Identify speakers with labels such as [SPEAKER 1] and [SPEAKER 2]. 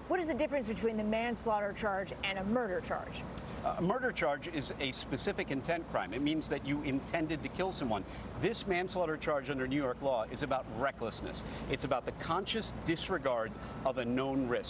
[SPEAKER 1] What is the difference between the manslaughter charge and a murder charge?
[SPEAKER 2] A murder charge is a specific intent crime. It means that you intended to kill someone. This manslaughter charge under New York law is about recklessness. It's about the conscious disregard of a known risk.